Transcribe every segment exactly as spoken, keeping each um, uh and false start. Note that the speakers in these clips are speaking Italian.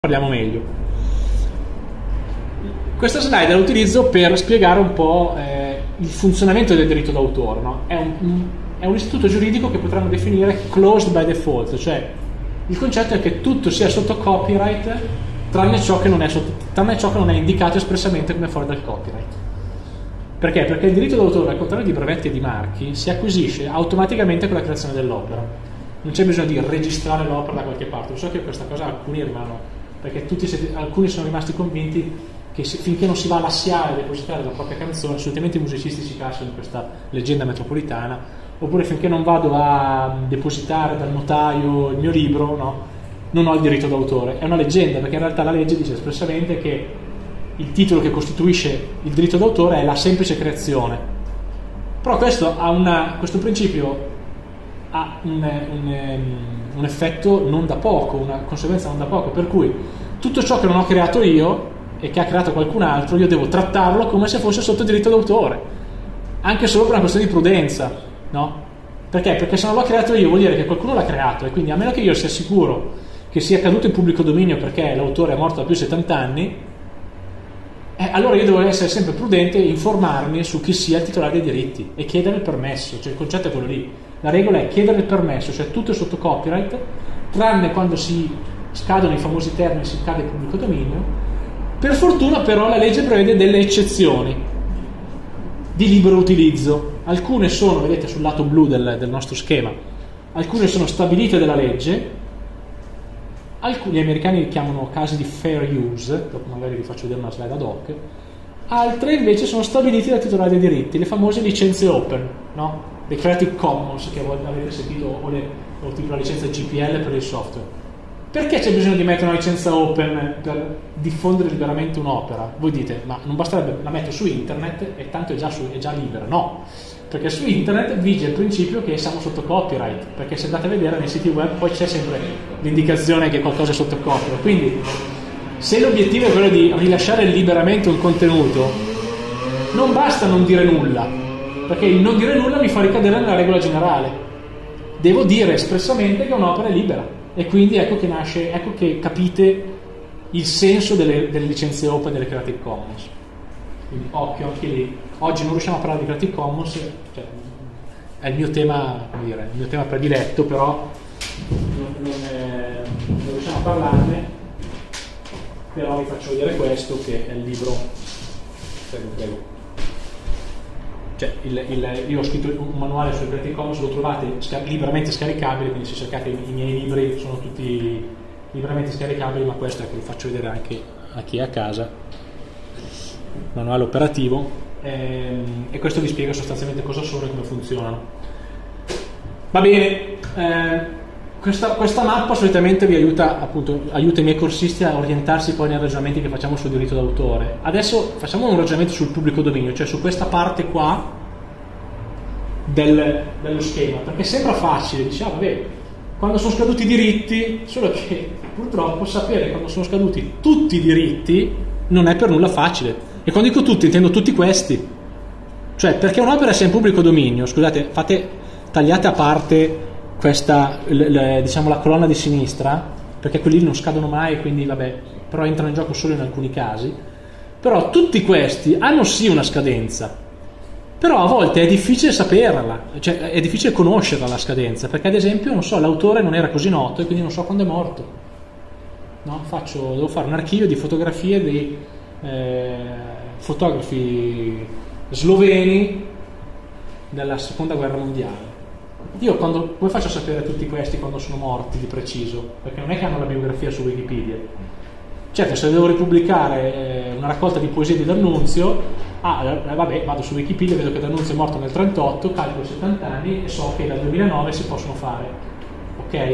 Parliamo meglio. Questa slide la utilizzo per spiegare un po' eh, il funzionamento del diritto d'autore, no? È un, è un istituto giuridico che potremmo definire closed by default, cioè il concetto è che tutto sia sotto copyright tranne ciò che non è, sotto, tranne ciò che non è indicato espressamente come fuori dal copyright. Perché? Perché il diritto d'autore, al contrario di brevetti e di marchi, si acquisisce automaticamente con la creazione dell'opera. Non c'è bisogno di registrare l'opera da qualche parte. So che questa cosa alcuni rimangono, perché tutti siete, alcuni sono rimasti convinti che se, finché non si va a lasciare e depositare la propria canzone, solitamente i musicisti si cascano in questa leggenda metropolitana, oppure finché non vado a depositare dal notaio il mio libro, no, non ho il diritto d'autore. È una leggenda, perché in realtà la legge dice espressamente che il titolo che costituisce il diritto d'autore è la semplice creazione. Però questo, ha una, questo principio ha un, un, un effetto non da poco, una conseguenza non da poco, per cui tutto ciò che non ho creato io e che ha creato qualcun altro, io devo trattarlo come se fosse sotto diritto d'autore, anche solo per una questione di prudenza, no? Perché? Perché se non l'ho creato io vuol dire che qualcuno l'ha creato, e quindi a meno che io sia sicuro che sia caduto in pubblico dominio perché l'autore è morto da più di settanta anni, eh, allora io devo essere sempre prudente e informarmi su chi sia il titolare dei diritti e chiedere il permesso. Cioè il concetto è quello lì. La regola è chiedere il permesso, cioè tutto è sotto copyright, tranne quando si scadono i famosi termini, si cade il pubblico dominio. Per fortuna però la legge prevede delle eccezioni di libero utilizzo. Alcune sono, vedete sul lato blu del, del nostro schema, alcune sono stabilite dalla legge, alcuni, gli americani li chiamano casi di fair use, dopo magari vi faccio vedere una slide ad hoc, altre invece sono stabilite dal titolare dei diritti, le famose licenze open, no? Le Creative Commons che avete sentito, o, le, o tipo la licenza G P L per il software. Perché c'è bisogno di mettere una licenza open per diffondere liberamente un'opera? Voi dite, ma non basterebbe, la metto su internet e tanto è già, su, è già libera. No, perché su internet vige il principio che siamo sotto copyright, perché se andate a vedere nei siti web poi c'è sempre l'indicazione che qualcosa è sotto copyright. Quindi se l'obiettivo è quello di rilasciare liberamente un contenuto, non basta non dire nulla, perché il non dire nulla mi fa ricadere nella regola generale. Devo dire espressamente che un'opera è libera, e quindi ecco che nasce, ecco che capite il senso delle, delle licenze open delle Creative Commons. Quindi occhio anche lì. Oggi non riusciamo a parlare di Creative Commons, cioè, è il mio tema, come dire, il mio tema prediletto, però non, non, è, non riusciamo a parlarne. Però vi faccio vedere questo, che è il libro. Prego, prego. Cioè, il, il, io ho scritto un manuale su Creative Commons, lo trovate scar- liberamente scaricabile, quindi se cercate i, i miei libri sono tutti liberamente scaricabili, ma questo è che vi faccio vedere anche a chi è a casa, manuale operativo, ehm, e questo vi spiega sostanzialmente cosa sono e come funzionano. Va bene, eh, questa, questa mappa solitamente vi aiuta, appunto, aiuta i miei corsisti a orientarsi poi nei ragionamenti che facciamo sul diritto d'autore. Adesso facciamo un ragionamento sul pubblico dominio, cioè su questa parte qua del, dello schema, perché sembra facile, diciamo, vabbè, quando sono scaduti i diritti, solo che purtroppo sapere quando sono scaduti tutti i diritti non è per nulla facile. E quando dico tutti intendo tutti questi, cioè perché un'opera sia in pubblico dominio, scusate, fate, tagliate a parte questa, le, le, diciamo la colonna di sinistra, perché quelli non scadono mai, quindi vabbè, però entrano in gioco solo in alcuni casi. Però tutti questi hanno sì una scadenza, però a volte è difficile saperla, cioè è difficile conoscerla la scadenza, perché ad esempio, non so, l'autore non era così noto e quindi non so quando è morto, no? Faccio, devo fare un archivio di fotografie dei eh, fotografi sloveni della seconda guerra mondiale. Io quando, come faccio a sapere tutti questi quando sono morti di preciso? Perché non è che hanno la biografia su Wikipedia. Certo, se devo ripubblicare una raccolta di poesie di D'Annunzio, ah, eh, vabbè, vado su Wikipedia, vedo che D'Annunzio è morto nel trentotto, calcolo settanta anni e so che dal duemilanove si possono fare. Ok?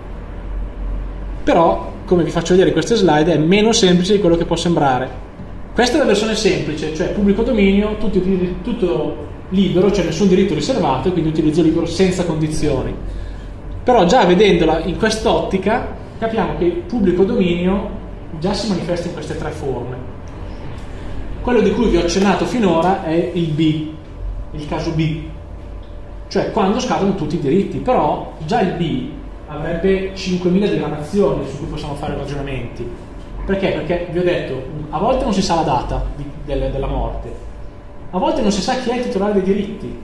Però, come vi faccio vedere in queste slide, è meno semplice di quello che può sembrare. Questa è la versione semplice, cioè pubblico dominio, tutto, tutto libero, cioè nessun diritto riservato, e quindi utilizzo libero senza condizioni. Però già vedendola in quest'ottica capiamo che il pubblico dominio già si manifesta in queste tre forme. Quello di cui vi ho accennato finora è il B, il caso B, cioè quando scadono tutti i diritti. Però già il B avrebbe cinquemila diramazioni su cui possiamo fare ragionamenti. Perché? Perché vi ho detto, a volte non si sa la data di, del, della morte, a volte non si sa chi è il titolare dei diritti.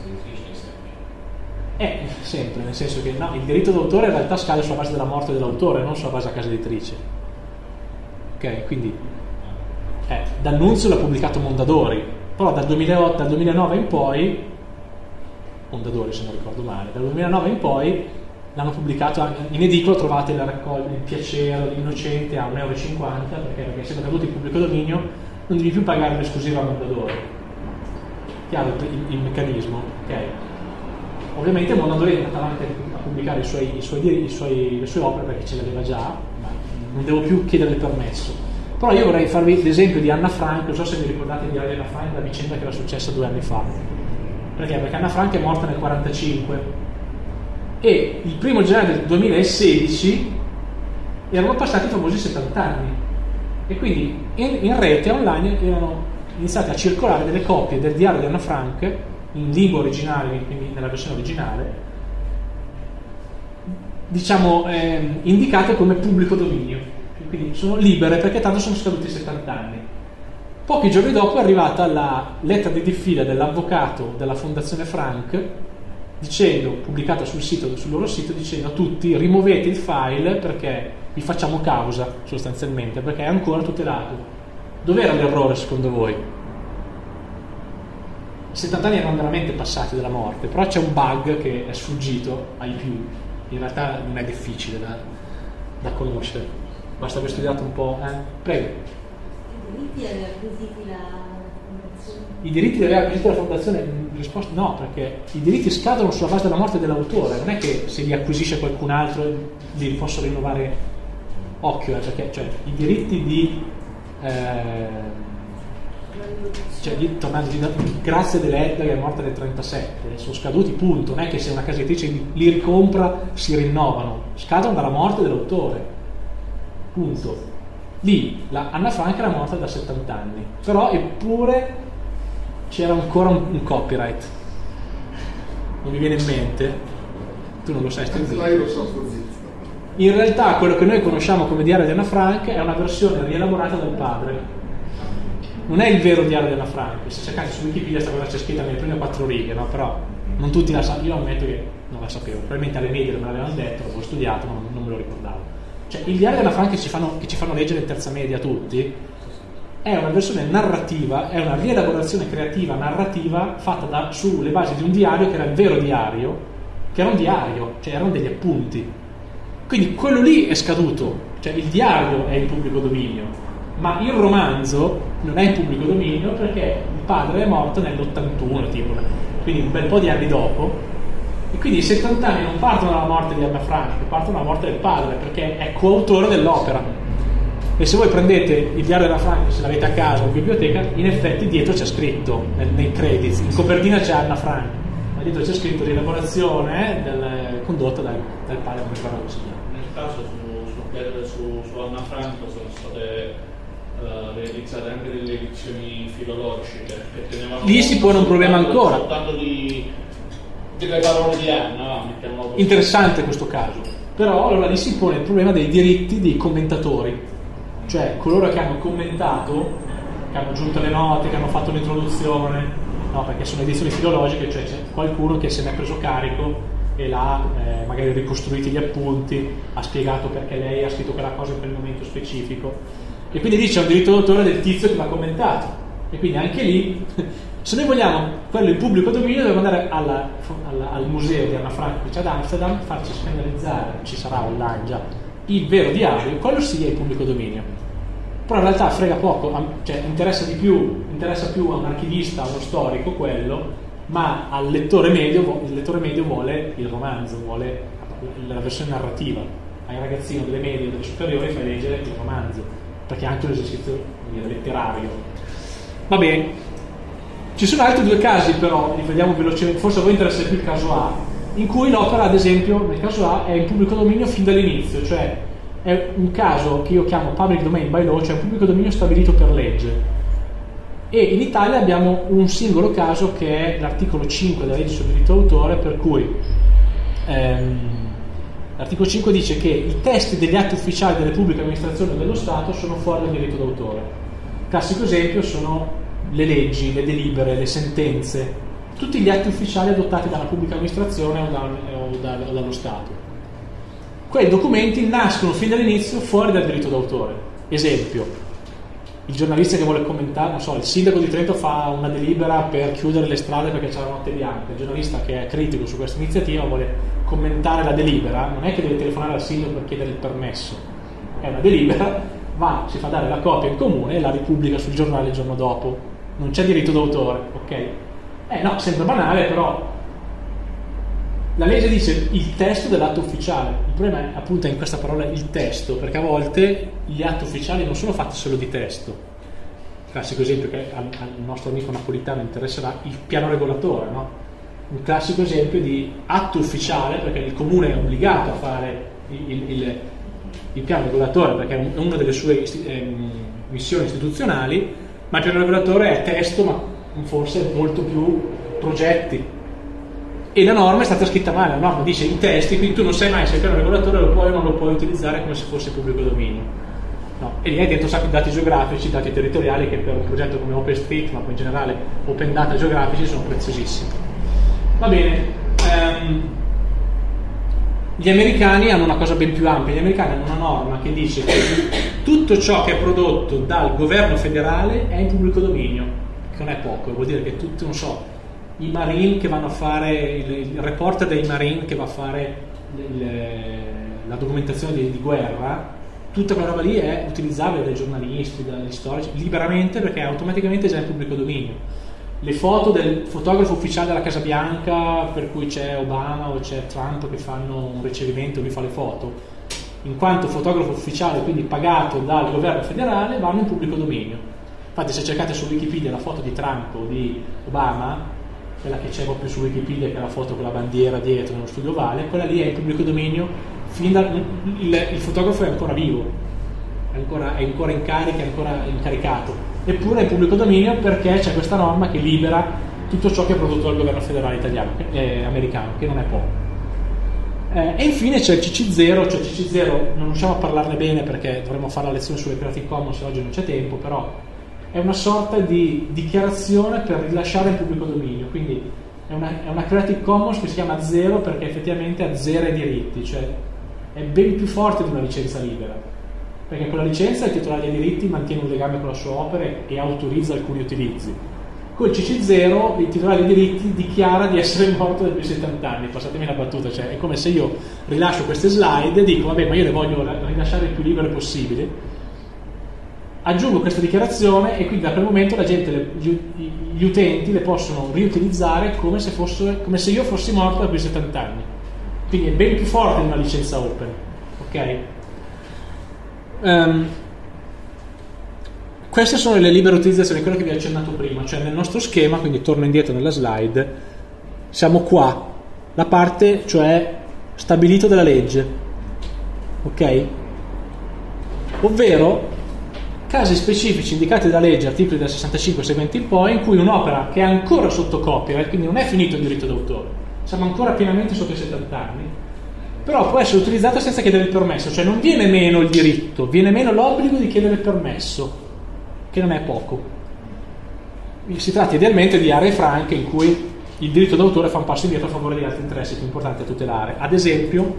Eh, sempre, nel senso che no, il diritto d'autore in realtà scade sulla base della morte dell'autore, non sulla base della casa editrice. Ok, quindi eh, D'Annunzio l'ha pubblicato Mondadori, però dal duemilaotto, dal duemilanove in poi, Mondadori se non ricordo male, dal duemilanove in poi l'hanno pubblicato anche, in edicola trovate la raccolta Il piacere dell'innocente a un euro e cinquanta, perché, perché essendo caduto in pubblico dominio non devi più pagare l'esclusiva a Mondadori. Chiaro il, il, il meccanismo, ok? Ovviamente Mondadori è andato avanti a pubblicare i suoi, i suoi, i suoi, le sue opere perché ce le aveva già, ma non devo più chiedere il permesso. Però io vorrei farvi l'esempio di Anna Frank, non so se vi ricordate il diario di Anna Frank, la vicenda che era successa due anni fa. Perché? Perché Anna Frank è morta nel quarantacinque e il primo gennaio del duemilasedici erano passati i famosi settanta anni e quindi in, in rete online erano iniziate a circolare delle copie del diario di Anna Frank in lingua originale, quindi nella versione originale, diciamo eh, indicate come pubblico dominio, quindi sono libere perché tanto sono scaduti settanta anni. Pochi giorni dopo è arrivata la lettera di diffida dell'avvocato della Fondazione Frank dicendo, pubblicata sul sito, sul loro sito, dicendo a tutti: rimuovete il file perché vi facciamo causa, sostanzialmente, perché è ancora tutelato. Dov'era l'errore secondo voi? settanta anni erano veramente passati dalla morte, però c'è un bug che è sfuggito ai più, in realtà non è difficile da, da conoscere, basta aver studiato un po'. Eh? Prego. I diritti aveva acquisiti la fondazione? I diritti li aveva acquisiti la fondazione? Risposta no, perché i diritti scadono sulla base della morte dell'autore, non è che se li acquisisce qualcun altro li posso rinnovare. Occhio, eh, perché cioè, i diritti di eh, cioè di, tornando di Grazia Deledda che è morta nel trentasette sono scaduti, punto. Non è che se una casa editrice li ricompra si rinnovano, scadono dalla morte dell'autore, punto. Lì la Anna Frank era morta da settanta anni, però eppure c'era ancora un, un copyright, non mi viene in mente, tu non lo sai, stai zitto. Io lo so, sto zitto. In realtà quello che noi conosciamo come diario di Anna Frank è una versione rielaborata dal padre, non è il vero diario di Anna Frank. Se cercate su Wikipedia sta cosa c'è scritta nelle prime quattro righe, no? Però non tutti la sanno, io ammetto che non la sapevo, probabilmente alle medie me l'avevano detto, l'avevo studiato ma non, non me lo ricordavo. Cioè il diario di Anna Frank che ci fanno, che ci fanno leggere in terza media tutti è una versione narrativa, è una rielaborazione creativa narrativa fatta da, sulle basi di un diario che era il vero diario, che era un diario, cioè erano degli appunti. Quindi quello lì è scaduto, cioè il diario è in pubblico dominio, ma il romanzo non è in pubblico dominio perché il padre è morto nell'ottantuno, tipo, quindi un bel po' di anni dopo, e quindi i settanta anni non partono dalla morte di Anna Frank, partono dalla morte del padre, perché è coautore dell'opera. E se voi prendete il diario della Frank, se l'avete a casa o in biblioteca, in effetti dietro c'è scritto, nel, nei credits, in copertina c'è Anna Frank, ma dietro c'è scritto rielaborazione del, condotta dal, dal padre, come parla si chiama. Nel caso su, su, su, su Anna Frank sono state uh, realizzate anche delle edizioni filologiche che tenevano lì si pone un problema ancora, soltanto di, delle parole di Anna, mettiamolo così. Interessante questo caso, però allora lì si pone il problema dei diritti dei commentatori, cioè coloro che hanno commentato, che hanno aggiunto le note, che hanno fatto l'introduzione, no, perché sono edizioni filologiche, cioè c'è qualcuno che se ne è preso carico e l'ha eh, magari ricostruiti gli appunti, ha spiegato perché lei ha scritto quella cosa in quel momento specifico, e quindi lì c'è un diritto d'autore del tizio che l'ha commentato, e quindi anche lì se noi vogliamo quello in pubblico dominio dobbiamo andare alla, alla, al museo di Anna Frank ad Amsterdam, farci scannerizzare, ci sarà online già, il vero diario, quello sì è in pubblico dominio, però in realtà frega poco, cioè interessa di più, interessa più a un archivista, a uno storico quello, ma al lettore medio, il lettore medio vuole il romanzo, vuole la versione narrativa. Ai ragazzino delle medie, delle superiori fai leggere il romanzo, perché è anche un esercizio letterario. Va bene, ci sono altri due casi però, li vediamo velocemente, forse a voi interessa più il caso A, in cui l'opera ad esempio nel caso A è in pubblico dominio fin dall'inizio, cioè è un caso che io chiamo public domain by law, cioè un pubblico dominio stabilito per legge. E in Italia abbiamo un singolo caso che è l'articolo cinque della legge sul diritto d'autore, per cui ehm, L'articolo cinque dice che i testi degli atti ufficiali delle pubbliche amministrazioni o dello Stato sono fuori dal diritto d'autore. Classico esempio sono le leggi, le delibere, le sentenze, tutti gli atti ufficiali adottati dalla pubblica amministrazione o, dal, o, dal, o dallo Stato. Quei documenti nascono fin dall'inizio fuori dal diritto d'autore. Esempio, il giornalista che vuole commentare, non so, il sindaco di Trento fa una delibera per chiudere le strade perché c'è la notte bianca, il giornalista che è critico su questa iniziativa vuole commentare la delibera, non è che deve telefonare al sindaco per chiedere il permesso, è una delibera, va, si fa dare la copia in comune e la ripubblica sul giornale il giorno dopo, non c'è diritto d'autore, ok? Eh no, sembra banale, però la legge dice il testo dell'atto ufficiale. Il problema è appunto in questa parola il testo, perché a volte gli atti ufficiali non sono fatti solo di testo. Classico esempio che al, al nostro amico napolitano interesserà, il piano regolatore, no? Un classico esempio di atto ufficiale, perché il comune è obbligato a fare il, il, il, il piano regolatore, perché è una delle sue eh, missioni istituzionali, ma il piano regolatore è testo, ma forse molto più progetti. E la norma è stata scritta male, la norma dice i testi, quindi tu non sai mai se il piano regolatore lo puoi o non lo puoi utilizzare come se fosse pubblico dominio. No. E lì hai dentro un sacco di dati geografici, dati territoriali che per un progetto come OpenStreetMap, in generale Open Data geografici, sono preziosissimi. Va bene, ehm, gli americani hanno una cosa ben più ampia, gli americani hanno una norma che dice che tutto ciò che è prodotto dal governo federale è in pubblico dominio, che non è poco, vuol dire che tutti, non so, i marine che vanno a fare il, il reporter dei marine che va a fare il, la documentazione di, di guerra, tutta quella roba lì è utilizzabile dai giornalisti, dagli storici liberamente, perché è automaticamente già in pubblico dominio. Le foto del fotografo ufficiale della Casa Bianca, per cui c'è Obama o c'è Trump che fanno un ricevimento, lui fa le foto, in quanto fotografo ufficiale, quindi pagato dal governo federale, vanno in pubblico dominio. Infatti se cercate su Wikipedia la foto di Trump o di Obama, quella che c'è proprio su Wikipedia, che è la foto con la bandiera dietro nello studio ovale, quella lì è in pubblico dominio, fin dal, il, il fotografo è ancora vivo, è ancora, è ancora in carica, è ancora incaricato, eppure è in pubblico dominio perché c'è questa norma che libera tutto ciò che è prodotto dal governo federale italiano, eh, americano, che non è poco. Eh, e infine c'è il C C zero, cioè il C C zero non riusciamo a parlarne bene perché dovremmo fare la lezione sulle Creative Commons e oggi non c'è tempo, però è una sorta di dichiarazione per rilasciare in pubblico dominio, quindi è una, è una Creative Commons che si chiama zero perché effettivamente azzera i diritti, cioè è ben più forte di una licenza libera, perché con la licenza il titolare dei diritti mantiene un legame con la sua opera e autorizza alcuni utilizzi. Con il C C zero il titolare dei diritti dichiara di essere morto da più di settanta anni, passatemi la battuta, cioè è come se io rilascio queste slide e dico vabbè, ma io le voglio rilasciare il più libere possibile, aggiungo questa dichiarazione e quindi da quel momento la gente, le, gli, gli utenti le possono riutilizzare come se, fosse, come se io fossi morto da più di settanta anni, quindi è ben più forte di una licenza open, ok? Um, queste sono le libere utilizzazioni, quello che vi ho accennato prima, cioè nel nostro schema, quindi torno indietro nella slide, siamo qua, la parte cioè stabilito dalla legge, ok? Ovvero casi specifici indicati da legge, articoli dal sessantacinque seguenti in poi, in cui un'opera che è ancora sotto copyright, quindi non è finito il diritto d'autore, siamo ancora pienamente sotto i settanta anni, però può essere utilizzata senza chiedere il permesso, cioè non viene meno il diritto, viene meno l'obbligo di chiedere il permesso, che non è poco. Si tratta idealmente di aree franche in cui il diritto d'autore fa un passo indietro a favore di altri interessi più importanti da tutelare, ad esempio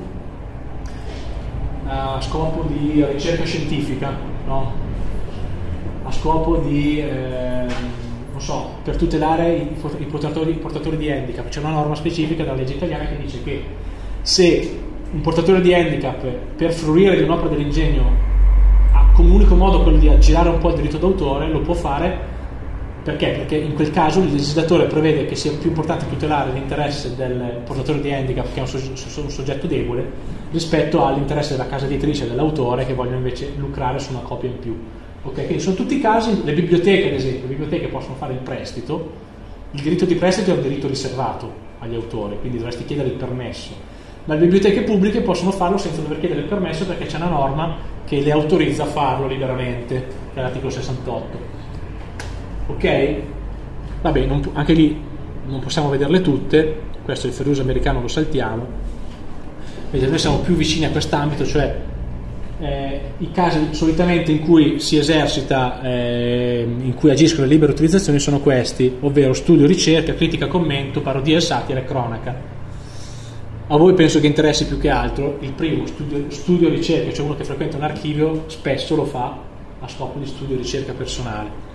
a scopo di ricerca scientifica, no? A scopo di, eh, non so, per tutelare i, i, portatori, i portatori di handicap. C'è una norma specifica dalla legge italiana che dice che se un portatore di handicap per fruire di un'opera dell'ingegno ha come unico modo quello di aggirare un po' il diritto d'autore, lo può fare. Perché? Perché in quel caso il legislatore prevede che sia più importante tutelare l'interesse del portatore di handicap, che è un, soggetto, un soggetto debole, rispetto all'interesse della casa editrice e dell'autore, che vogliono invece lucrare su una copia in più. Okay, quindi sono tutti i casi. Le biblioteche, ad esempio, le biblioteche possono fare il prestito, il diritto di prestito è un diritto riservato agli autori, quindi dovresti chiedere il permesso, ma le biblioteche pubbliche possono farlo senza dover chiedere il permesso perché c'è una norma che le autorizza a farlo liberamente, che è l'articolo sessantotto. Ok? Vabbè, non, anche lì non possiamo vederle tutte, questo il fair use americano lo saltiamo. Invece noi siamo più vicini a quest'ambito, cioè eh, i casi solitamente in cui si esercita, eh, in cui agiscono le libere utilizzazioni sono questi, ovvero studio, ricerca, critica, commento, parodia, satira e cronaca. A voi penso che interessi più che altro il primo, studio, studio ricerca, cioè uno che frequenta un archivio spesso lo fa a scopo di studio e ricerca personale.